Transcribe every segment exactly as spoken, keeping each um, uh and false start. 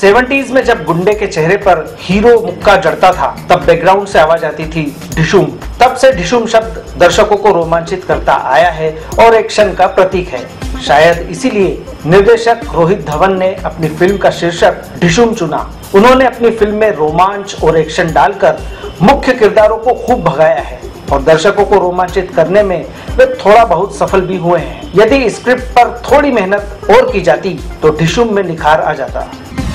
Seventies में जब गुंडे के चेहरे पर हीरो मुक्का जड़ता था तब बैकग्राउंड से आवाज आती थी ढिशुम। तब से ढिशुम शब्द दर्शकों को रोमांचित करता आया है और एक्शन का प्रतीक है। शायद इसीलिए निर्देशक रोहित धवन ने अपनी फिल्म का शीर्षक ढिशुम चुना। उन्होंने अपनी फिल्म में रोमांच और एक्शन डालकर मुख्य किरदारों को खूब भगाया है और दर्शकों को रोमांचित करने में वे थोड़ा बहुत सफल भी हुए हैं। यदि स्क्रिप्ट पर थोड़ी मेहनत और की जाती तो ढिशुम में निखार आ जाता।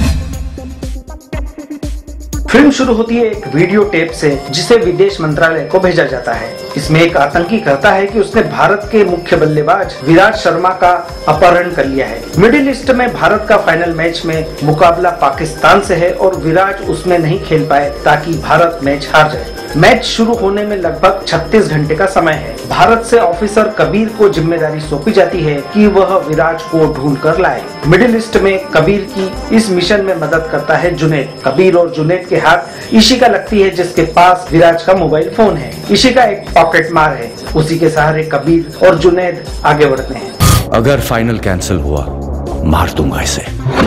फिल्म शुरू होती है एक वीडियो टेप से जिसे विदेश मंत्रालय को भेजा जाता है। इसमें एक आतंकी कहता है कि उसने भारत के मुख्य बल्लेबाज विराट शर्मा का अपहरण कर लिया है। मिडिल ईस्ट में भारत का फाइनल मैच में मुकाबला पाकिस्तान से है और विराट उसमें नहीं खेल पाए ताकि भारत मैच हार जाए। मैच शुरू होने में लगभग छत्तीस घंटे का समय है। भारत से ऑफिसर कबीर को जिम्मेदारी सौंपी जाती है कि वह विराट को ढूंढ कर लाए। मिडिल ईस्ट में कबीर की इस मिशन में मदद करता है जुनैद। कबीर और जुनैद के हाथ इशिका लगती है जिसके पास विराट का मोबाइल फोन है। इशिका एक पॉकेट मार है। उसी के सहारे कबीर और जुनैद आगे बढ़ते हैं। अगर फाइनल कैंसिल हुआ मार दूंगा इसे।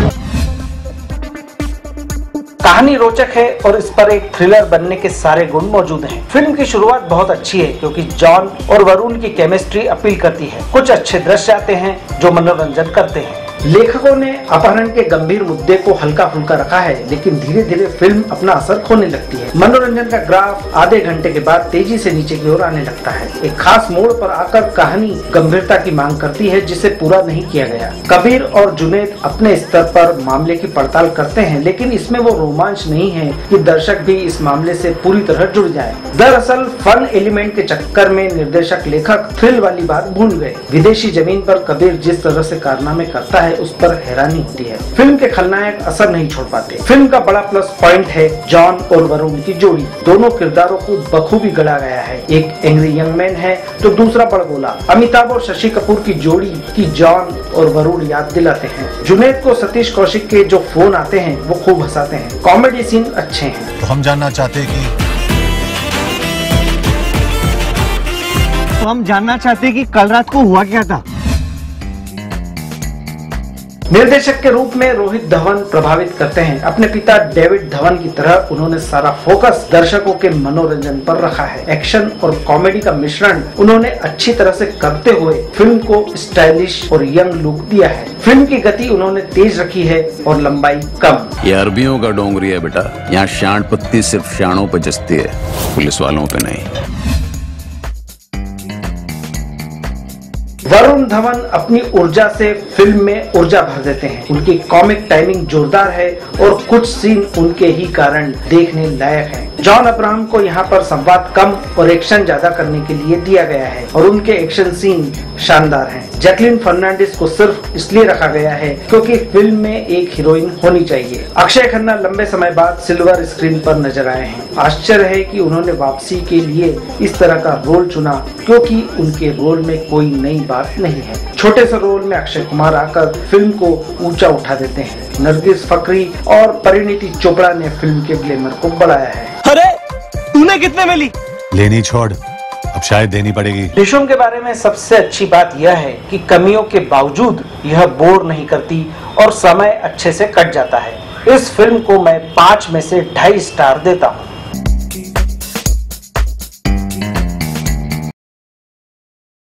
कहानी रोचक है और इस पर एक थ्रिलर बनने के सारे गुण मौजूद हैं। फिल्म की शुरुआत बहुत अच्छी है क्योंकि जॉन और वरुण की केमिस्ट्री अपील करती है। कुछ अच्छे दृश्य आते हैं जो मनोरंजन करते हैं। लेखकों ने अपहरण के गंभीर मुद्दे को हल्का फुल्का रखा है लेकिन धीरे धीरे फिल्म अपना असर खोने लगती है। मनोरंजन का ग्राफ आधे घंटे के बाद तेजी से नीचे की ओर आने लगता है। एक खास मोड़ पर आकर कहानी गंभीरता की मांग करती है जिसे पूरा नहीं किया गया। कबीर और जुनैद अपने स्तर पर मामले की पड़ताल करते हैं लेकिन इसमें वो रोमांच नहीं है कि दर्शक भी इस मामले से पूरी तरह जुड़ जाए। दरअसल फन एलिमेंट के चक्कर में निर्देशक लेखक थ्रिल वाली बात भूल गए। विदेशी जमीन पर कबीर जिस तरह से कारनामे करता है उस पर हैरानी होती है। फिल्म के खलनायक असर नहीं छोड़ पाते। फिल्म का बड़ा प्लस पॉइंट है जॉन और वरुण की जोड़ी। दोनों किरदारों को बखूबी गढ़ा गया है। एक एंग्री यंग मैन है तो दूसरा बड़बोला। अमिताभ और शशि कपूर की जोड़ी की जॉन और वरुण याद दिलाते हैं। जुनैद को सतीश कौशिक के जो फोन आते हैं वो खूब हंसाते हैं। कॉमेडी सीन अच्छे हैं। तो हम जानना चाहते हैं कि तो हम जानना चाहते हैं कि कल रात को हुआ क्या था। निर्देशक के रूप में रोहित धवन प्रभावित करते हैं। अपने पिता डेविड धवन की तरह उन्होंने सारा फोकस दर्शकों के मनोरंजन पर रखा है। एक्शन और कॉमेडी का मिश्रण उन्होंने अच्छी तरह से करते हुए फिल्म को स्टाइलिश और यंग लुक दिया है। फिल्म की गति उन्होंने तेज रखी है और लंबाई कम। ये अरबियों का डोंगरी है बेटा। यहाँ शान पत्ती सिर्फ शानों पे जचती है, पुलिस वालों पे नहीं। वरुण धवन अपनी ऊर्जा से फिल्म में ऊर्जा भर देते हैं। उनकी कॉमिक टाइमिंग जोरदार है और कुछ सीन उनके ही कारण देखने लायक हैं। जॉन अब्राहम को यहाँ पर संवाद कम और एक्शन ज्यादा करने के लिए दिया गया है और उनके एक्शन सीन शानदार हैं। जैकलिन फर्नांडिस को सिर्फ इसलिए रखा गया है क्योंकि फिल्म में एक हीरोइन होनी चाहिए। अक्षय खन्ना लंबे समय बाद सिल्वर स्क्रीन पर नजर आए हैं। आश्चर्य है कि उन्होंने वापसी के लिए इस तरह का रोल चुना क्योंकि उनके रोल में कोई नई बात नहीं है। छोटे से रोल में अक्षय कुमार आकर फिल्म को ऊंचा उठा देते हैं। नरगिस फकरी और परिणीति चोपड़ा ने फिल्म के ग्लैमर को बढ़ाया है। अरे तूने कितने में ली? लेनी छोड़, अब शायद देनी पड़ेगी। ढिशुम के बारे में सबसे अच्छी बात यह है कि कमियों के बावजूद यह बोर नहीं करती और समय अच्छे से कट जाता है। इस फिल्म को मैं पाँच में से ढाई स्टार देता हूँ।